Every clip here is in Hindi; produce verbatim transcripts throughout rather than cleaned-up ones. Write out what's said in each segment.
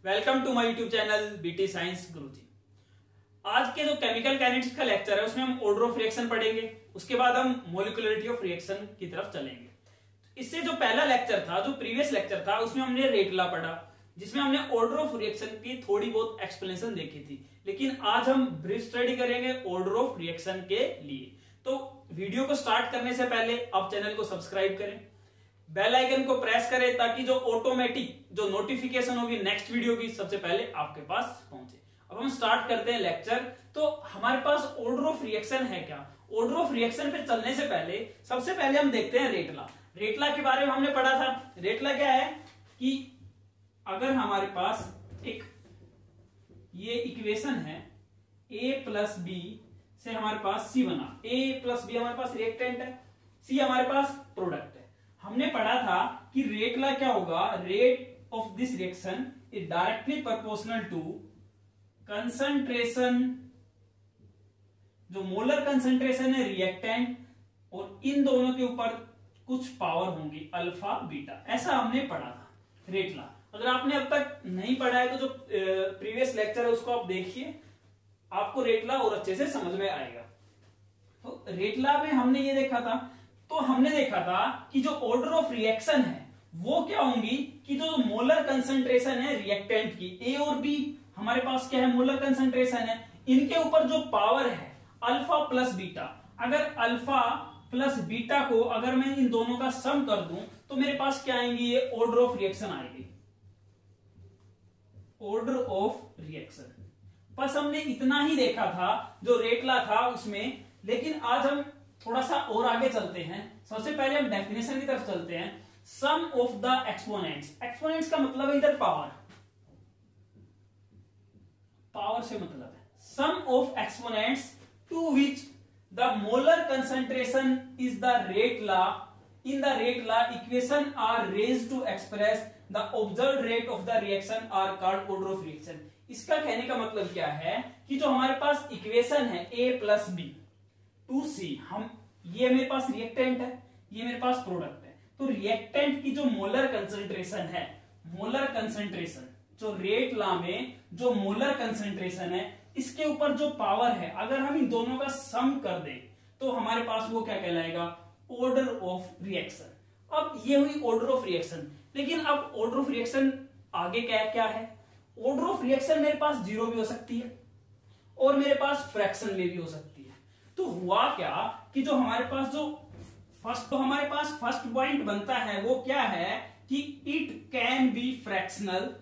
Welcome to my YouTube channel BT science Guruji. आज के जो केमिकल काइनेटिक्स का लेक्चर है उसमें हम ऑर्डर ऑफ रिएक्शन पढ़ेंगे, उसके बाद हम मोलिकुलरिटी ऑफ रिएक्शन की तरफ चलेंगे। इससे जो पहला लेक्चर था, जो प्रीवियस लेक्चर था, उसमें हमने रेट लॉ पढ़ा, जिसमें हमने ऑर्डर ऑफ रिएक्शन की थोड़ी बहुत एक्सप्लेनेशन देखी थी। लेकिन आज हम ब्रीफ स्टडी करेंगे ऑर्डर ऑफ रिएक्शन के लिए। तो वीडियो को स्टार्ट करने से पहले आप चैनल को सब्सक्राइब करें, बेल आइकन को प्रेस करें ताकि जो ऑटोमेटिक जो नोटिफिकेशन होगी नेक्स्ट वीडियो की सबसे पहले आपके पास पहुंचे। अब हम स्टार्ट करते हैं लेक्चर। तो हमारे पास ऑर्डर ऑफ रिएक्शन है क्या? ऑर्डर ऑफ रिएक्शन पे चलने से पहले सबसे पहले हम देखते हैं रेट लॉ। रेट लॉ के बारे में हमने पढ़ा था। रेट लॉ क्या है कि अगर हमारे पास एक ये इक्वेशन है a प्लस बी से हमारे पास c बना, a प्लस बी हमारे पास रिएक्टेंट है, c हमारे पास प्रोडक्ट है। हमने पढ़ा था कि रेट लॉ क्या होगा, rate of this reaction is directly proportional to concentration, जो मोलर कंसंट्रेशन है रिएक्टेंट, और इन दोनों के ऊपर कुछ पावर होंगी अल्फा बीटा। ऐसा हमने पढ़ा था रेट लॉ। अगर आपने अब तक नहीं पढ़ा है तो जो प्रीवियस लेक्चर है उसको आप देखिए, आपको रेट लॉ और अच्छे से समझ में आएगा। तो रेट लॉ में हमने ये देखा था, तो हमने देखा था कि जो ऑर्डर ऑफ रिएक्शन है वो क्या होंगी कि जो मोलर कंसंट्रेशन है रिएक्टेंट की, ए और बी हमारे पास क्या है, मोलर कंसंट्रेशन है, इनके ऊपर जो पावर है अल्फा प्लस बीटा। अगर अल्फा प्लस बीटा को अगर मैं इन दोनों का सम कर दूं तो मेरे पास क्या आएंगी, ये ऑर्डर ऑफ रिएक्शन आएगी, ऑर्डर ऑफ रिएक्शन। बस हमने इतना ही देखा था जो रेट लॉ था उसमें। लेकिन आज हम थोड़ा सा और आगे चलते हैं। सबसे पहले हम डेफिनेशन की तरफ चलते हैं। Sum of the exponents, exponents का मतलब है इधर पावर, पावर से मतलब है sum of exponents to which the molar concentration is the rate law, in the rate law equation are raised to express the observed rate of the reaction are called order of reaction. इसका कहने का मतलब क्या है कि जो हमारे पास इक्वेशन है a plus B to C, हम ये मेरे पास रिएक्टेंट है, ये मेरे पास प्रोडक्ट है, तो रिएक्टेंट की जो मोलर कंसंट्रेशन है, मोलर कंसंट्रेशन जो रेट लॉ में जो मोलर कंसंट्रेशन है, इसके ऊपर जो पावर है, अगर हम इन दोनों का सम कर दें तो हमारे पास वो क्या कहलाएगा, ऑर्डर ऑफ रिएक्शन। अब ये हुई ऑर्डर ऑफ रिएक्शन। लेकिन अब ऑर्डर ऑफ रिएक्शन आगे क्या क्या है, ऑर्डर ऑफ रिएक्शन मेरे पास जीरो भी हो सकती है और मेरे पास फ्रैक्शन में भी हो सकती है। तो हुआ क्या कि जो हमारे पास जो फर्स्ट तो हमारे पास फर्स्ट पॉइंट बनता है वो क्या है कि इट कैन बी फ्रैक्शनल।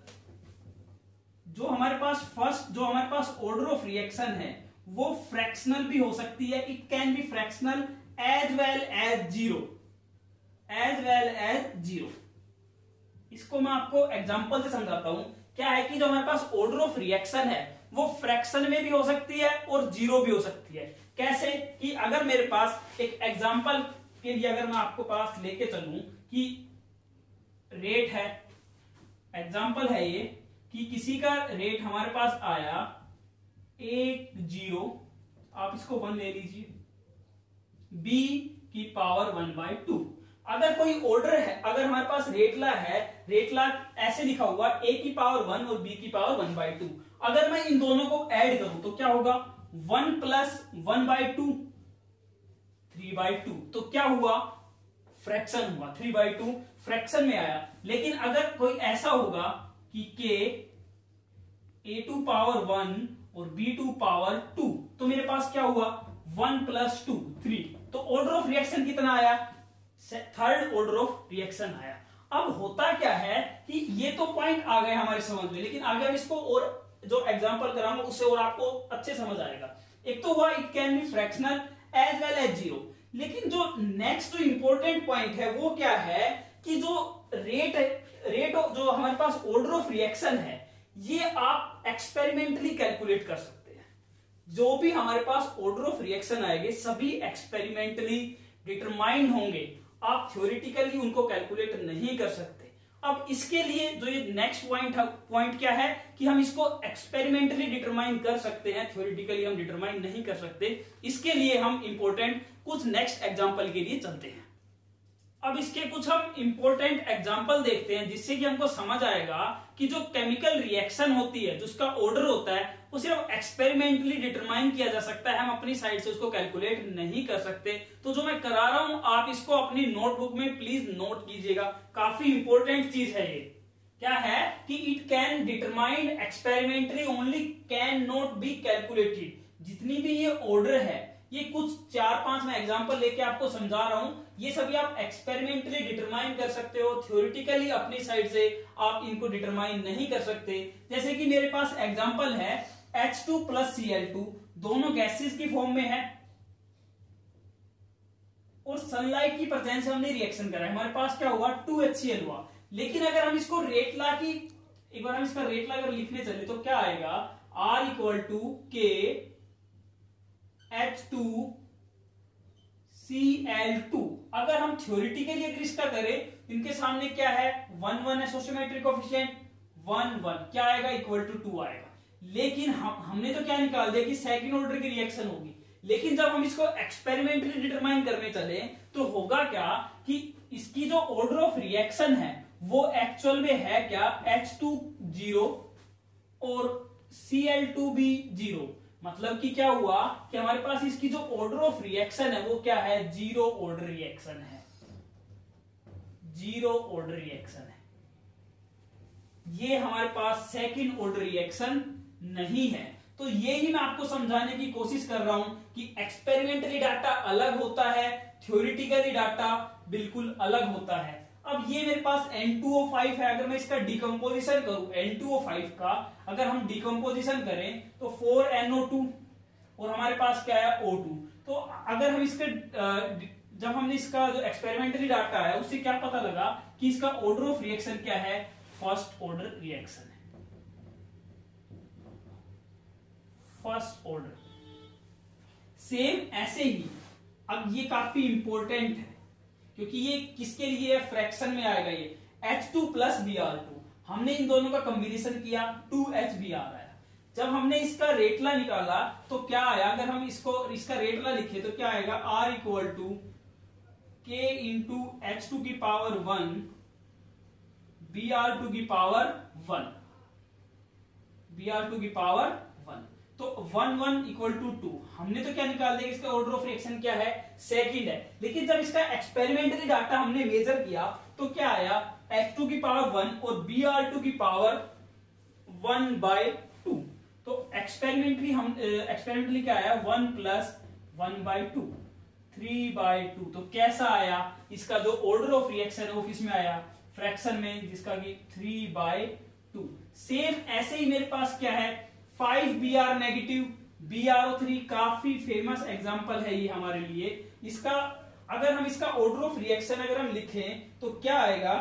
जो हमारे पास फर्स्ट जो हमारे पास ऑर्डर ऑफ रिएक्शन है वो फ्रैक्शनल भी हो सकती है। It can be fractional as well as zero, as well as zero. इसको मैं आपको एग्जांपल से समझाता हूं। क्या है कि जो हमारे पास ऑर्डर ऑफ रिएक्शन है वो फ्रैक्शन में भी हो सकती है और जीरो भी हो सकती है। कैसे कि अगर मेरे पास एक एग्जांपल के लिए अगर मैं आपको पास लेके चलूं कि रेट है, एग्जांपल है ये कि किसी का रेट हमारे पास आया एक जीरो, आप इसको वन ले लीजिए, बी की पावर वन बाई टू। अगर कोई ऑर्डर है, अगर हमारे पास रेट लॉ है, रेट लॉ ऐसे लिखा हुआ a की पावर वन और b की पावर वन बाई टू, अगर मैं इन दोनों को ऐड करूं तो क्या होगा, one plus one by two, three by two. तो क्या हुआ, फ्रैक्शन हुआ, थ्री बाई टू फ्रैक्शन में आया। लेकिन अगर कोई ऐसा होगा कि k a to power one और b टू पावर टू, तो मेरे पास क्या हुआ, वन प्लस टू, थ्री। तो ऑर्डर ऑफ रिएक्शन कितना आया, थर्ड ऑर्डर ऑफ रिएक्शन आया। अब होता क्या है कि ये तो पॉइंट आ गए हमारे समझ में, लेकिन आगे हम इसको और जो एग्जांपल कराऊंगा उससे और आपको अच्छे समझ आएगा। एक तो हुआ it can be fractional as well as zero. लेकिन जो नेक्स्ट जो इंपॉर्टेंट पॉइंट है वो क्या है कि जो रेट रेट जो हमारे पास ऑर्डर ऑफ रिएक्शन है ये आप एक्सपेरिमेंटली कैलकुलेट कर सकते हैं। जो भी हमारे पास ऑर्डर ऑफ रिएक्शन आएंगे सभी एक्सपेरिमेंटली डिटरमाइंड होंगे, आप थ्योरेटिकली उनको कैलकुलेट नहीं कर सकते। अब इसके लिए जो ये नेक्स्ट पॉइंट है, पॉइंट क्या है कि हम इसको एक्सपेरिमेंटली डिटरमाइन कर सकते हैं, थ्योरेटिकली हम डिटरमाइन नहीं कर सकते। इसके लिए हम इंपॉर्टेंट कुछ नेक्स्ट एग्जांपल के लिए चलते हैं। अब इसके कुछ हम इंपॉर्टेंट एग्जांपल देखते हैं जिससे कि हमको समझ आएगा कि जो केमिकल रिएक्शन होती है, जिसका ऑर्डर होता है, वो सिर्फ एक्सपेरिमेंटली डिटरमाइन किया जा सकता है, हम अपनी साइड से उसको कैलकुलेट नहीं कर सकते। तो जो मैं करा रहा हूं आप इसको अपनी नोटबुक में प्लीज नोट कीजिएगा, काफी इंपॉर्टेंट चीज है ये। क्या है कि it can determine experimentally only, can not be calculated. जितनी भी ये ऑर्डर है, ये कुछ चार पांच मैं एग्जांपल लेके आपको समझा रहा हूं, ये सभी आप एक्सपेरिमेंटली डिटरमाइन कर सकते हो, थ्योरेटिकली अपनी साइड से आप इनको डिटरमाइन नहीं कर सकते। जैसे कि मेरे पास एग्जांपल है H two plus C L two, दोनों गैसेस की फॉर्म में है और सनलाइट की प्रेजेंस से हमने रिएक्शन करा है, हमारे पास क्या हुआ टू एच सी एल हुआ। लेकिन अगर हम इसको रेट ला की, एक बार हम इसका रेट ला अगर लिखने चले तो क्या आएगा, R equal to K H two C L two. अगर हम थ्योरेटिकली अगर इसका करें, इनके सामने क्या है, one one stoichiometric coefficient, one one क्या आएगा, इक्वल टू टू आएगा। लेकिन हम हमने तो क्या निकाल दिया कि सेकंड ऑर्डर की रिएक्शन होगी। लेकिन जब हम इसको एक्सपेरिमेंटली डिटरमाइन करने चले तो होगा क्या कि इसकी जो ऑर्डर ऑफ रिएक्शन है वो एक्चुअल में है क्या, एच टू जीरो और सी एल टू भी जीरो। मतलब कि क्या हुआ कि हमारे पास इसकी जो ऑर्डर ऑफ रिएक्शन है वो क्या है, जीरो ऑर्डर रिएक्शन है, जीरो ऑर्डर रिएक्शन है। ये हमारे पास सेकंड ऑर्डर रिएक्शन नहीं है। तो ये ही मैं आपको समझाने की कोशिश कर रहा हूं कि एक्सपेरिमेंटली डाटा अलग होता है, थ्योरेटिकली डाटा बिल्कुल अलग होता है। अब ये मेरे पास एन टू ओ फाइव है, अगर मैं इसका डिकम्पोजिशन करूं एन टू ओ फाइव का, अगर हम डिकम्पोजिशन करें तो फोर एन ओ टू और हमारे पास क्या है ओ टू। तो अगर हम इसके जब हमने इसका जो एक्सपेरिमेंटली डाटा है उससे क्या पता लगा कि इसका ऑर्डर ऑफ रिएक्शन क्या है, फर्स्ट ऑर्डर रिएक्शन है, फर्स्ट ऑर्डर। सेम ऐसे ही अब ये काफी इंपॉर्टेंट है क्योंकि ये किसके लिए फ्रैक्शन में आएगा, ये H two plus B R two, हमने इन दोनों का कॉम्बिनेशन किया, टू एच बी आर आया। जब हमने इसका रेटला निकाला तो क्या आया, अगर हम इसको इसका रेटला लिखे तो क्या आएगा, R equal to K into H two की power one B R two की power one, B R two की पावर वन। तो one one equal to two, हमने तो क्या निकाल दिया, इसका ऑर्डर ऑफ रिएक्शन क्या है, सेकंड है। लेकिन जब इसका एक्सपेरिमेंटली डाटा हमने मेजर किया तो क्या आया, एच टू की पावर वन और बी आर टू की पावर वन बाय टू। तो एक्सपेरिमेंटली हम एक्सपेरिमेंटली क्या आया, one plus one by two, three by two. तो कैसा आया, इसका जो ऑर्डर ऑफ रिएक्शन है वो किस में आया, फ्रैक्शन में, जिसका कि थ्री बाय टू। सेम ऐसे ही मेरे पास क्या है, five B R negative B R O three, काफी फेमस एग्जांपल है ये हमारे लिए। इसका अगर हम इसका ऑर्डर ऑफ रिएक्शन अगर हम लिखें तो क्या आएगा,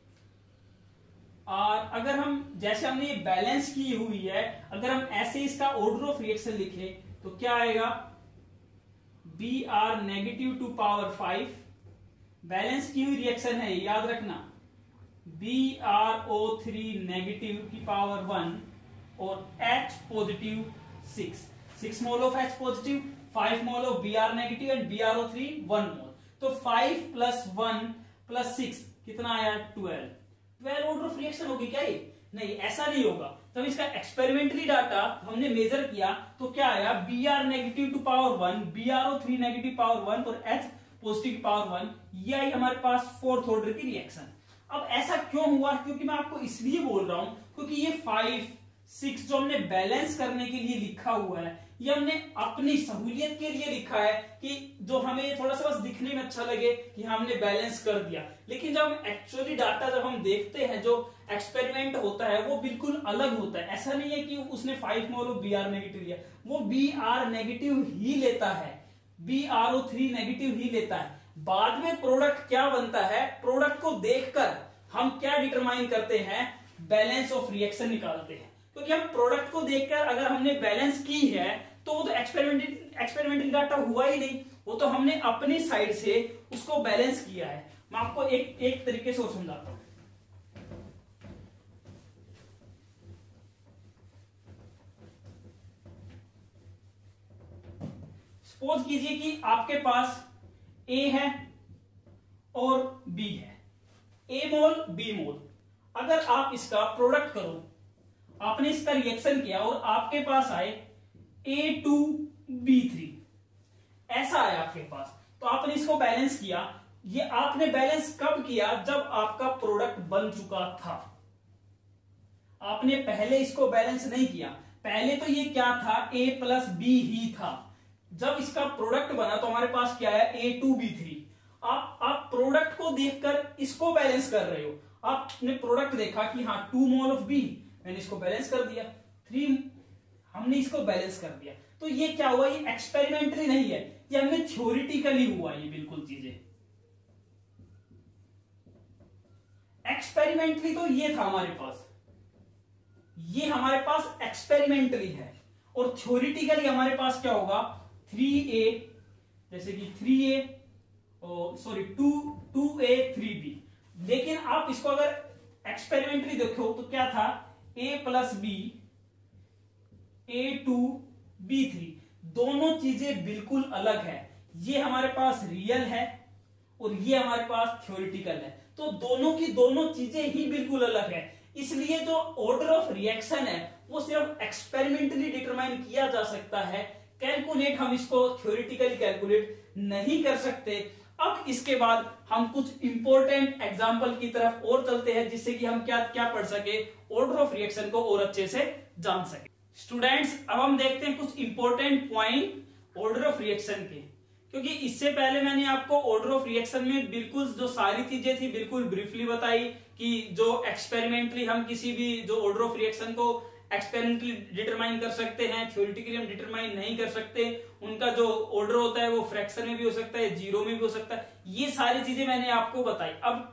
और अगर हम जैसे हमने ये बैलेंस की हुई है, अगर हम ऐसे इसका ऑर्डर ऑफ रिएक्शन लिखें तो क्या आएगा, B R negative to power five, balance की हुई रिएक्शन है याद रखना, B R O three negative की पावर वन और H positive six, six mole of H positive, five mole of B R negative and B R O three one mole. तो five plus one plus six कितना आया, twelve. Twelve order of reaction होगी क्या ये, नहीं ऐसा नहीं होगा। जब इसका एक्सपेरिमेंटली डाटा हमने मेजर किया तो क्या आया, B R negative to power one, B R O three negative power one और H पॉजिटिव की पावर वन, ये आई हमारे पास फोर्थ ऑर्डर की रिएक्शन। अब ऐसा क्यों हुआ, क्योंकि मैं आपको इसलिए बोल रहा हूं क्योंकि ये फाइव सिक्स जो हमने बैलेंस करने के लिए लिखा हुआ है, ये हमने अपनी सहूलियत के लिए लिखा है कि जो हमें थोड़ा सा बस दिखने में अच्छा लगे कि हमने बैलेंस कर दिया। लेकिन जब हम एक्चुअली डाटा जब हम देखते हैं, जो एक्सपेरिमेंट होता है वो बिल्कुल अलग होता है। ऐसा नहीं है कि उसने five mole B R negative लिया, वो बी आर नेगेटिव ही लेता है, B R O three negative ही लेता है। बाद में प्रोडक्ट क्या बनता है, प्रोडक्ट को देखकर हम क्या डिटरमाइन करते हैं, बैलेंस ऑफ रिएक्शन निकालते हैं। क्योंकि हम प्रोडक्ट को देखकर अगर हमने बैलेंस की है तो वो तो एक्सपेरिमेंटल एक्सपेरिमेंटल डाटा हुआ ही नहीं, वो तो हमने अपनी साइड से उसको बैलेंस किया है। मैं आपको एक एक तरीके से और समझाता हूं। सपोज कीजिए कि आपके पास ए है और B है, A मोल B मोल। अगर आप इसका प्रोडक्ट करो, आपने इसका रिएक्शन किया और आपके पास आए ए टू बी थ्री, ऐसा आया आपके पास, तो आपने इसको बैलेंस किया। ये आपने बैलेंस कब किया? जब आपका प्रोडक्ट बन चुका था। आपने पहले इसको बैलेंस नहीं किया, पहले तो ये क्या था, A प्लस बी ही था। जब इसका प्रोडक्ट बना तो हमारे पास क्या है, ए टू बी थ्री। आप आप प्रोडक्ट को देखकर इसको बैलेंस कर रहे हो। आपने प्रोडक्ट देखा कि हाँ टू मोल ऑफ बी, मैंने इसको बैलेंस कर दिया, थ्री हमने इसको बैलेंस कर दिया। तो ये क्या हुआ, ये एक्सपेरिमेंटली नहीं है, ये हमने थ्योरिटिकली हुआ। ये बिल्कुल चीजें एक्सपेरिमेंटली तो ये था हमारे पास, ये हमारे पास एक्सपेरिमेंटली है, और थ्योरिटिकली हमारे पास क्या होगा, थ्री ए, जैसे कि three A sorry two two A three B. लेकिन आप इसको अगर एक्सपेरिमेंटली देखो तो क्या था, A plus B A to B three, दोनों चीजें बिल्कुल अलग है। ये हमारे पास रियल है और ये हमारे पास थ्योरिटिकल है, तो दोनों की दोनों चीजें ही बिल्कुल अलग है। इसलिए जो ऑर्डर ऑफ रिएक्शन है वो सिर्फ एक्सपेरिमेंटली डिटरमाइन किया जा सकता है, कैलकुलेट हम इसको थ्योरिटिकली कैलकुलेट नहीं कर सकते। अब इसके बाद हम कुछ इंपॉर्टेंट एग्जांपल की तरफ और चलते हैं, जिससे कि हम क्या क्या पढ़ सके, ऑर्डर ऑफ रिएक्शन को और अच्छे से जान सके। स्टूडेंट्स, अब हम देखते हैं कुछ important point order of reaction के, क्योंकि इससे पहले मैंने आपको ऑर्डर ऑफ रिएक्शन में बिल्कुल जो सारी चीजें थी बिल्कुल ब्रीफली बताई कि जो एक्सपेरिमेंटली हम किसी भी जो ऑर्डर ऑफ रिएक्शन को एक्सपेरिमेंटली डिटरमाइन कर सकते हैं, थ्योरेटिकली हम डिटरमाइन नहीं कर सकते। उनका जो ऑर्डर होता है वो फ्रैक्शन में भी हो सकता है, जीरो में भी हो सकता है। ये सारी चीजें मैंने आपको बताई। अब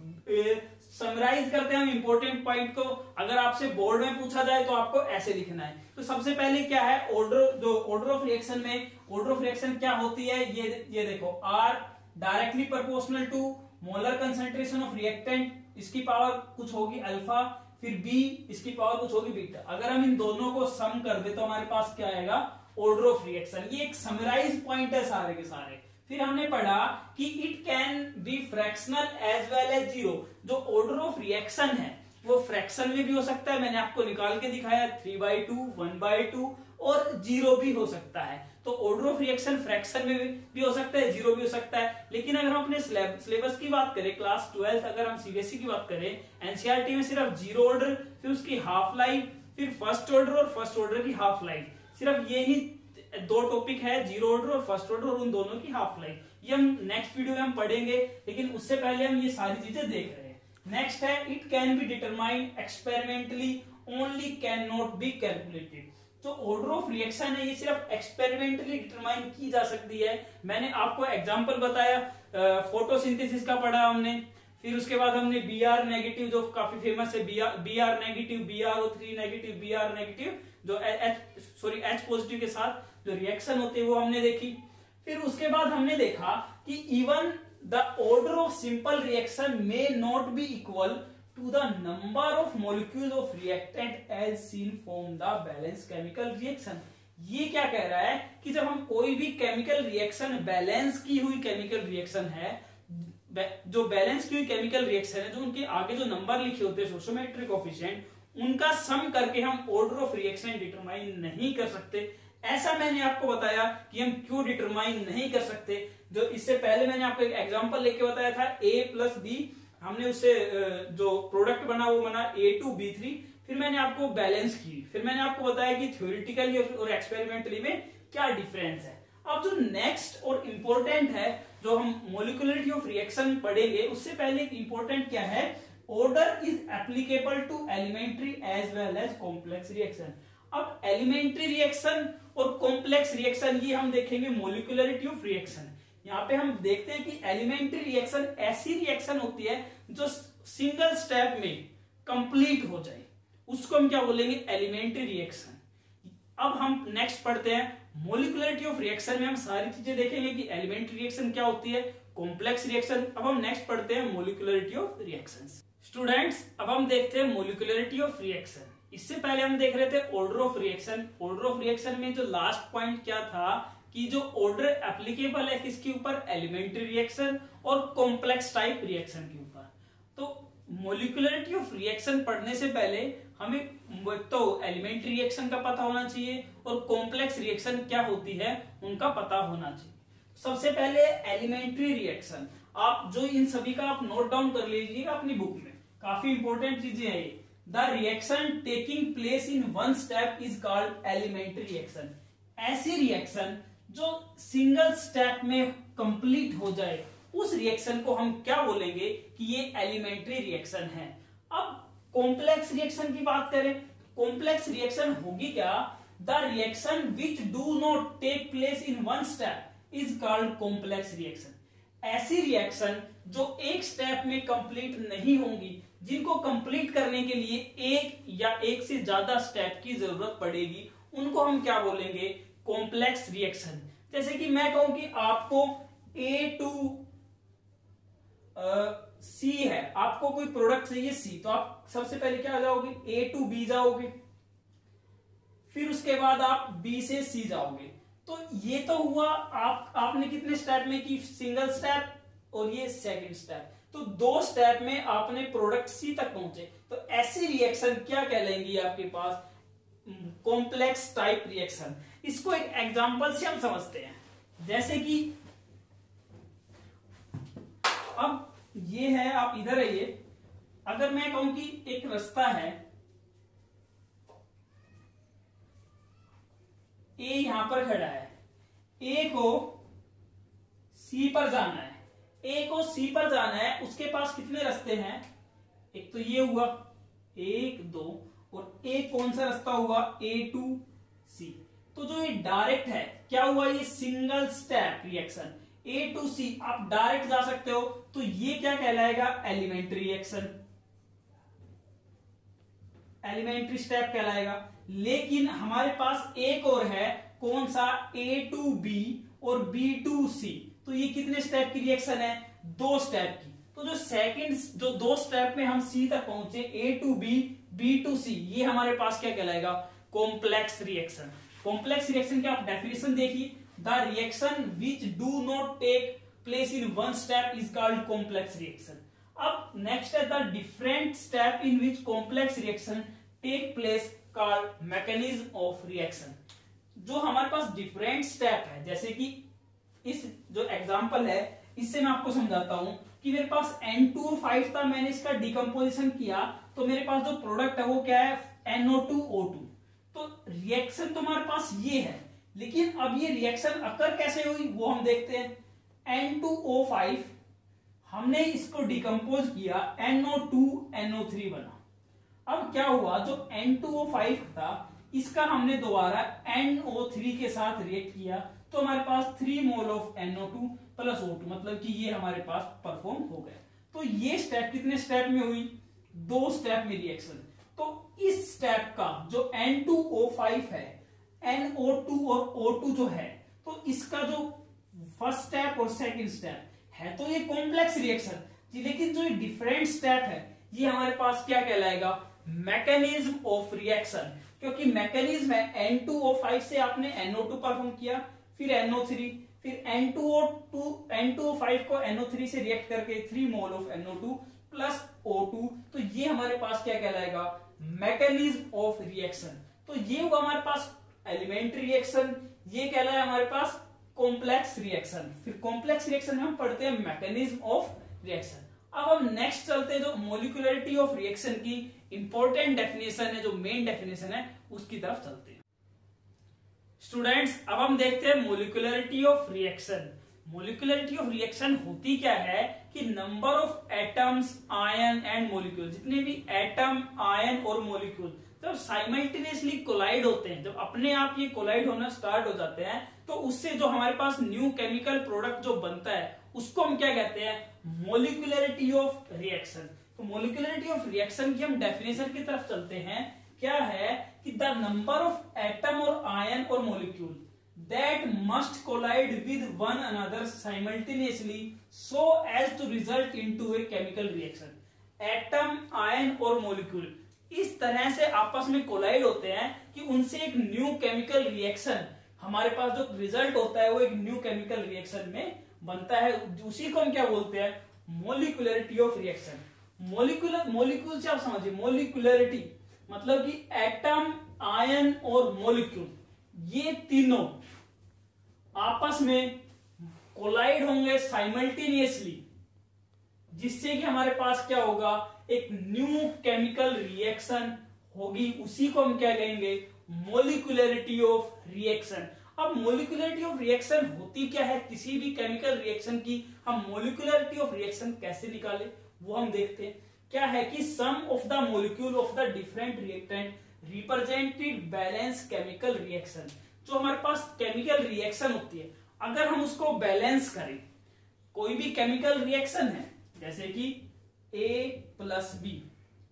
कुछ समराइज करते हैं हम इंपॉर्टेंट पॉइंट को। अगर आपसे बोर्ड में पूछा जाए तो आपको ऐसे लिखना है। तो सबसे पहले क्या है, ऑर्डर जो ऑर्डर ऑफ रिएक्शन में ऑर्डर ऑफ रिएक्शन क्या होती है, ये ये देखो, R directly proportional to molar concentration of reactant, इसकी पावर कुछ होगी अल्फा, फिर बी इसकी पावर कुछ होगी बीटा। अगर हम इन दोनों को सम कर दे तो हमारे पास क्या आएगा, ऑर्डर ऑफ रिएक्शन। ये एक समराइज पॉइंट है सारे के सारे। फिर हमने पढ़ा कि it can be fractional as well as zero. जो ऑर्डर ऑफ रिएक्शन है वो फ्रैक्शन में भी हो सकता है, मैंने आपको निकाल के दिखाया, three by two, one by two और जीरो भी हो सकता है। तो ऑर्डर ऑफ रिएक्शन फ्रैक्शन में भी हो सकता है, जीरो भी हो सकता है। लेकिन अगर हम अपने सिलेबस की बात करें, क्लास ट्वेल्थ अगर हम सीबीएसई की बात करें, एनसीईआरटी में सिर्फ जीरो ऑर्डर, फिर उसकी हाफ लाइफ, फिर फर्स्ट ऑर्डर और फर्स्ट ऑर्डर की हाफ लाइफ, सिर्फ ये ही दो टॉपिक है, जीरो ऑर्डर और फर्स्ट ऑर्डर, और उन दोनों की हाफ लाइफ। ये हम नेक्स्ट वीडियो में हम पढ़ेंगे, लेकिन उससे पहले हम ये सारी चीजें देख रहे हैं। नेक्स्ट है, it can be determined experimentally only can not be calculated. जो ऑर्डर ऑफ रिएक्शन है ये सिर्फ एक्सपेरिमेंटली डिटरमाइन की जा सकती है। मैंने आपको एग्जांपल बताया, फोटोसिंथेसिस का पढ़ा हमने, फिर उसके बाद हमने बी आर नेगेटिव जो काफी फेमस है, B R B R negative, B R O three negative, B R negative जो एच सॉरी एच पॉजिटिव के साथ जो रिएक्शन होते हैं वो हमने देखी। फिर उसके बाद हमने देखा कि even the order of simple reaction may not be equal to the number of molecules of reactant as seen from the balanced chemical reaction। ये क्या कह रहा है कि जब हम कोई भी केमिकल रिएक्शन, बैलेंस की हुई केमिकल रिएक्शन है, जो बैलेंस की हुई केमिकल रिएक्शन है, जो उनके आगे जो नंबर लिखे होते हैं स्टोइचोमेट्रिक कोएफिशिएंट, उनका सम करके हम ऑर्डर ऑफ रिएक्शन डिटरमाइन नहीं कर सकते। ऐसा मैंने आपको बताया कि हम क्यों डिटरमाइन नहीं कर सकते। जो इससे पहले मैंने आपको एक एग्जांपल लेके बताया था, ए प्लस बी, हमने उससे जो प्रोडक्ट बना वो बना ए टू बी थ्री। फिर मैंने आपको बैलेंस की, फिर मैंने आपको बताया कि थ्योरेटिकली और एक्सपेरिमेंटली में क्या डिफरेंस है। अब जो नेक्स्ट और इंपॉर्टेंट है, जो हम मोलिकुलरिटी ऑफ रिएक्शन पढ़ेंगे, उससे पहले इंपॉर्टेंट क्या है, order is applicable to elementary as well as complex reaction. अब एलिमेंट्री रिएक्शन और कॉम्प्लेक्स रिएक्शन ये हम देखेंगे मोलिकुलरिटी ऑफ रिएक्शन। यहाँ पे हम देखते हैं कि एलिमेंट्री रिएक्शन ऐसी रिएक्शन होती है जो सिंगल स्टेप में कंप्लीट हो जाए, उसको हम क्या बोलेंगे, एलिमेंट्री रिएक्शन। अब हम नेक्स्ट पढ़ते हैं मोलिकुलरिटी ऑफ रिएक्शन में हम सारी चीजें देखेंगे कि एलिमेंट्री रिएक्शन क्या होती है, कॉम्प्लेक्स रिएक्शन। अब हम नेक्स्ट पढ़ते हैं मोलिकुलरिटी ऑफ रिएक्शंस। स्टूडेंट्स, अब हम देखते हैं मोलिकुलरिटी ऑफ रिएक्शन। इससे पहले हम देख रहे थे order of reaction. Order of reaction में जो लास्ट पॉइंट क्या था कि जो ऑर्डर एप्लीकेबल है किसके ऊपर, एलिमेंट्री रिएक्शन और कॉम्प्लेक्स टाइप रिएक्शन के ऊपर। तो मॉलिक्यूलरिटी ऑफ रिएक्शन पढ़ने से पहले हमें तो एलिमेंट्री रिएक्शन का पता होना चाहिए और कॉम्प्लेक्स रिएक्शन क्या होती है उनका पता होना चाहिए। सबसे पहले एलिमेंट्री रिएक्शन, आप जो इन सभी का आप नोट डाउन कर लीजिएगा अपनी बुक में, काफी इंपॉर्टेंट चीजें हैं ये। The reaction taking place in one step is called elementary reaction. ऐसी रिएक्शन जो सिंगल स्टेप में कंप्लीट हो जाए उस रिएक्शन को हम क्या बोलेंगे कि ये एलिमेंट्री रिएक्शन है। अब कॉम्प्लेक्स रिएक्शन की बात करें, कॉम्प्लेक्स रिएक्शन होगी क्या, the reaction which do not take place in one step is called complex reaction. ऐसी रिएक्शन जो एक स्टेप में कंप्लीट नहीं होंगी, जिनको कंप्लीट करने के लिए एक या एक से ज्यादा स्टेप की जरूरत पड़ेगी, उनको हम क्या बोलेंगे, कॉम्प्लेक्स रिएक्शन। जैसे कि मैं कहूं कि आपको ए टू सी है, आपको कोई प्रोडक्ट चाहिए सी, तो आप सबसे पहले क्या जाओगे, ए टू बी जाओगे, फिर उसके बाद आप बी से सी जाओगे। तो ये तो हुआ आप आपने कितने स्टेप में की, सिंगल स्टेप और ये सेकंड स्टेप, तो दो स्टेप में आपने प्रोडक्ट सी तक पहुंचे। तो ऐसी रिएक्शन क्या कहलाएंगी आपके पास, कॉम्प्लेक्स टाइप रिएक्शन। इसको एक एग्जांपल से हम समझते हैं। जैसे कि अब ये है, आप इधर आइए, अगर मैं कहूं कि एक रास्ता है, ए यहां पर खड़ा है, ए को सी पर जाना है, ए को सी पर जाना है, उसके पास कितने रास्ते हैं, एक तो ये हुआ एक दो, और एक कौन सा रास्ता हुआ, ए टू सी। तो जो ये डायरेक्ट है क्या हुआ, ये single step reaction, A to C आप डायरेक्ट जा सकते हो, तो ये क्या कहलाएगा, एलिमेंट्री रिएक्शन, एलिमेंट्री स्टेप कहलाएगा। लेकिन हमारे पास एक और है, कौन सा, ए टू बी और बी टू सी, तो ये कितने स्टेप की रिएक्शन है, दो स्टेप की। तो जो सेकंड जो दो स्टेप में हम सी तक पहुंचे, A to B B to C, ये हमारे पास क्या कहलाएगा, कॉम्प्लेक्स रिएक्शन। कॉम्प्लेक्स रिएक्शन की आप डेफिनेशन देखिए, the reaction which do not take place in one step is called complex reaction. अब नेक्स्ट है the different step in which complex reaction take place called mechanism of reaction. जो हमारे पास डिफरेंट स्टेप है, जैसे कि इस जो एग्जांपल है इससे मैं आपको समझाता हूं कि मेरे पास एन टू और फाइव था, मैंने इसका डिकम्पोजिशन किया, तो मेरे पास जो प्रोडक्ट है वो क्या है, N O two O two. तो रिएक्शन तो हमारे पास ये है, लेकिन अब ये रिएक्शन अकर कैसे हुई वो हम देखते हैं। एन टू ओ फाइव हमने इसको डिकम्पोज किया, N O two N O three बना। अब क्या हुआ, जो एन टू ओ फाइव था इसका हमने दोबारा एन ओ थ्री के साथ रिएक्ट किया, तो हमारे पास three mole of N O two plus O two, मतलब कि ये हमारे पास परफॉर्म हो गया। तो ये स्टेप कितने स्टेप में हुई, दो स्टेप में रिएक्शन। तो इस स्टेप का जो एन टू ओ फाइव है, एन ओ टू और ओ टू जो है, तो इसका जो फर्स्ट स्टेप और सेकंड स्टेप है तो ये कॉम्प्लेक्स रिएक्शन, लेकिन जो ये डिफरेंट स्टेप है ये हमारे पास क्या कहलाएगा, मैकेनिज्म ऑफ रिएक्शन। क्योंकि मैकेनिज्म है, एन टू ओ फाइव से आपने एन ओ टू परफॉर्म किया, फिर एन ओ थ्री, फिर N two O two N two O five को एन ओ थ्री से रिएक्ट करके three mole of N O two plus O two, तो ये हमारे पास क्या कहलाएगा, मैकेनिज्म ऑफ रिएक्शन। तो ये हुआ हमारे पास एलिमेंट्री रिएक्शन, ये कहलाया हमारे पास कॉम्प्लेक्स रिएक्शन। फिर कॉम्प्लेक्स रिएक्शन में हम पढ़ते हैं मैकेनिज्म ऑफ रिएक्शन। अब हम नेक्स्ट चलते हैं, जो मोलिकुलरिटी ऑफ रिएक्शन की इंपॉर्टेंट डेफिनेशन है, जो मेन डेफिनेशन है उसकी तरफ चलते हैं। स्टूडेंट्स अब हम देखते हैं molecularity of reaction. Molecularity of reaction होती क्या है कि number of atoms, ion and molecule, जितने भी एटम, आयन और मोलिक्यूल जब साइमल्टेनियसली कोलाइड होते हैं, जब अपने आप ये कोलाइड होना स्टार्ट हो जाते हैं, तो उससे जो हमारे पास न्यू केमिकल प्रोडक्ट जो बनता है उसको हम क्या कहते हैं, मोलिकुलरिटी ऑफ रिएक्शन। तो मोलिकुलरिटी ऑफ रिएक्शन की हम डेफिनेशन की तरफ चलते हैं। क्या है कि द नंबर ऑफ एटम और आयन और molecule that must collide with one another simultaneously so as to result into a chemical reaction. Atom, ion और मोलिक्यूल इस तरह से आपस में कोलाइड होते हैं कि उनसे एक न्यू केमिकल रिएक्शन हमारे पास जो रिजल्ट होता है वो एक न्यू केमिकल रिएक्शन में बनता है, उसी को हम क्या बोलते हैं, molecularity of reaction. Molecular molecule से आप समझिए, मोलिकुलरिटी मतलब कि एटम, आयन और मोलिक्यूल ये तीनों आपस में कोलाइड होंगे साइमल्टेनियसली, जिससे कि हमारे पास क्या होगा, एक न्यू केमिकल रिएक्शन होगी, उसी को हम क्या कहेंगे, मोलिकुलरिटी ऑफ रिएक्शन। अब मोलिकुलरिटी ऑफ रिएक्शन होती क्या है, किसी भी केमिकल रिएक्शन की हम मोलिकुलरिटी ऑफ रिएक्शन कैसे निकाले वो हम देखते हैं। क्या है कि sum of the molecule of the different reactant represented balance chemical reaction. जो हमारे पास केमिकल रिएक्शन होती है, अगर हम उसको बैलेंस करें, कोई भी केमिकल रिएक्शन है जैसे कि A प्लस बी,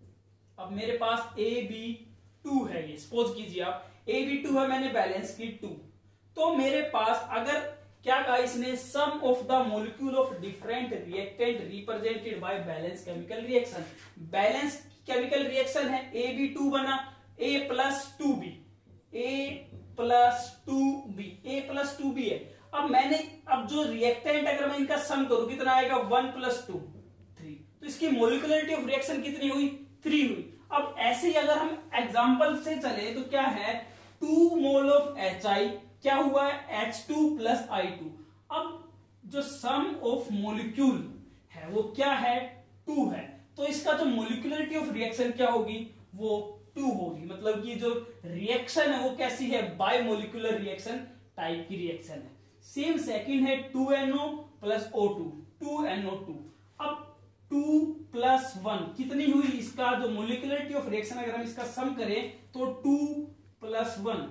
अब मेरे पास ए बी टू है, ये सपोज कीजिए आप ए बी टू है, मैंने बैलेंस की टू, तो मेरे पास अगर क्या कहा इसने, sum of the molecule of different reactant represented by balance chemical reaction. Balance chemical reaction है, ए बी टू बना, A plus two B, A plus two B, A plus two B है। अब मैंने अब जो रिएक्टेंट अगर मैं इनका सम करूं कितना आएगा, वन प्लस टू थ्री, तो इसकी मोलिकुलरिटी ऑफ रिएक्शन कितनी हुई, थ्री हुई। अब ऐसे ही अगर हम एग्जांपल से चले तो क्या है, two mole of H I क्या हुआ है, H two plus I two. अब जो सम ऑफ मोलिक्यूल है वो क्या है, टू है, तो इसका जो मोलिकुलरिटी ऑफ रिएक्शन क्या होगी, वो टू होगी। मतलब कि जो रिएक्शन है वो कैसी है, बाय मोलिकुलर रिएक्शन टाइप की रिएक्शन है। सेम सेकंड है two N O plus O two, two N O two. अब टू प्लस वन कितनी हुई, इसका जो मोलिकुलरिटी ऑफ रिएक्शन अगर हम इसका सम करें तो टू प्लस वन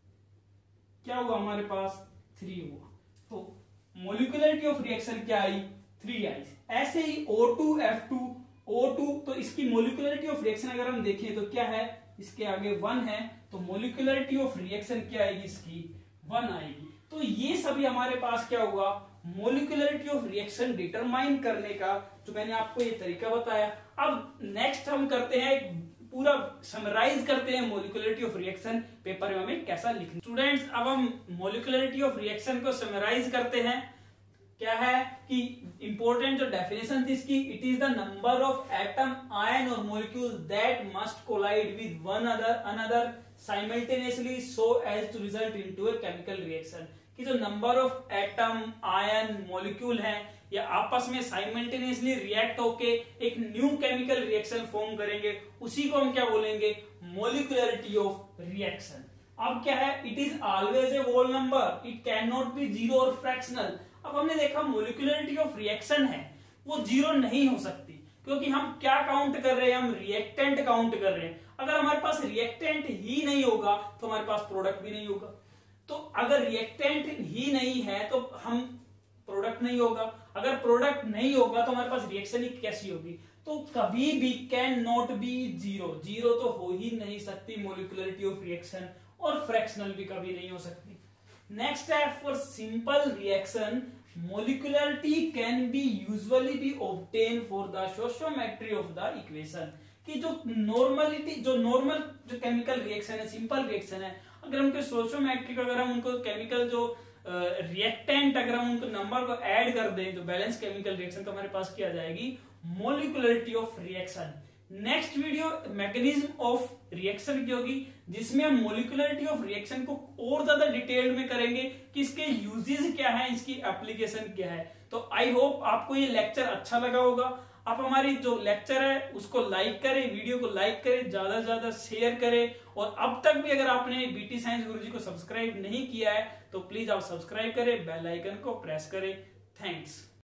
क्या हुआ हमारे पास, थ्री हुआ। तो मोलिकुलरिटी ऑफ रिएक्शन क्या आई, थ्री आई। ऐसे ही O two F two O two, तो इसकी मोलिकुलरिटी ऑफ रिएक्शन अगर हम देखें तो क्या है, इसके आगे वन है, तो मोलिकुलरिटी ऑफ रिएक्शन क्या आएगी, इसकी वन आएगी। तो ये सभी हमारे पास क्या हुआ, मोलिकुलरिटी ऑफ रिएक्शन डिटरमाइन करने का जो मैंने आपको ये तरीका बताया। अब नेक्स्ट हम करते हैं, पूरा समराइज करते हैं मोलिकुलरिटी ऑफ रिएक्शन, पेपर में हमें कैसा लिखना। स्टूडेंट्स अब हम मोलिकुलरिटी ऑफ रिएक्शन को समराइज करते हैं। क्या है कि इंपॉर्टेंट जो डेफिनेशन थी इसकी, it is the number of atom, ion और molecule that must collide with one other another simultaneously so as to result into a chemical reaction. कि जो number of atom, ion, molecule हैं या आपस में साइमल्टेनियसली रिएक्ट होके एक न्यू केमिकल रिएक्शन फॉर्म करेंगे, उसी को हम क्या बोलेंगे, मोलिकुलरिटी ऑफ रिएक्शन। अब क्या है, it is always a whole number, it can not be zero और फ्रैक्शनल। अब हमने देखा मोलिकुलरिटी ऑफ रिएक्शन है वो जीरो नहीं हो सकती, क्योंकि हम क्या काउंट कर रहे हैं, हम रिएक्टेंट काउंट कर रहे हैं। अगर हमारे पास रिएक्टेंट ही नहीं होगा तो हमारे पास प्रोडक्ट भी नहीं होगा। तो अगर रिएक्टेंट ही नहीं है तो हम प्रोडक्ट नहीं होगा, अगर प्रोडक्ट नहीं होगा तो हमारे पास रिएक्शन ही कैसी होगी। तो कभी भी can not be zero, zero तो हो ही नहीं सकती मोलिकुलरिटी ऑफ रिएक्शन, और फ्रैक्शनल भी कभी नहीं हो सकती। नेक्स्ट है, for simple reaction molecularity can be usually be obtain for the stoichiometry of the equation. कि जो नॉर्मलिटी, जो नॉर्मल जो केमिकल रिएक्शन है, सिंपल रिएक्शन है, अगर उनके स्टोइकियोमेट्रिक अगर हम उनको केमिकल जो रिएक्टेंट अगर हम उनको नंबर को ऐड कर दें, जो बैलेंस केमिकल रिएक्शन, तो हमारे पास क्या आ जाएगी, molecularity of reaction. Next video mechanism of reaction की होगी, जिसमें हम मोलिकुलरिटी ऑफ रिएक्शन को और ज्यादा डिटेल में करेंगे कि इसके यूजेस क्या है, इसकी एप्लीकेशन क्या है। तो आई होप आपको ये लेक्चर अच्छा लगा होगा। आप हमारी जो लेक्चर है उसको लाइक करें, वीडियो को लाइक करें, ज्यादा से ज्यादा शेयर करें, और अब तक भी अगर आपने बीटी साइंस गुरुजी को सब्सक्राइब नहीं किया है तो प्लीज आप सब्सक्राइब करें, बेल आइकन को प्रेस करें। थैंक्स।